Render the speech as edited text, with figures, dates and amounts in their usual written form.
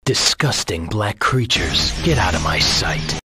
Disgusting black creatures, get out of my sight.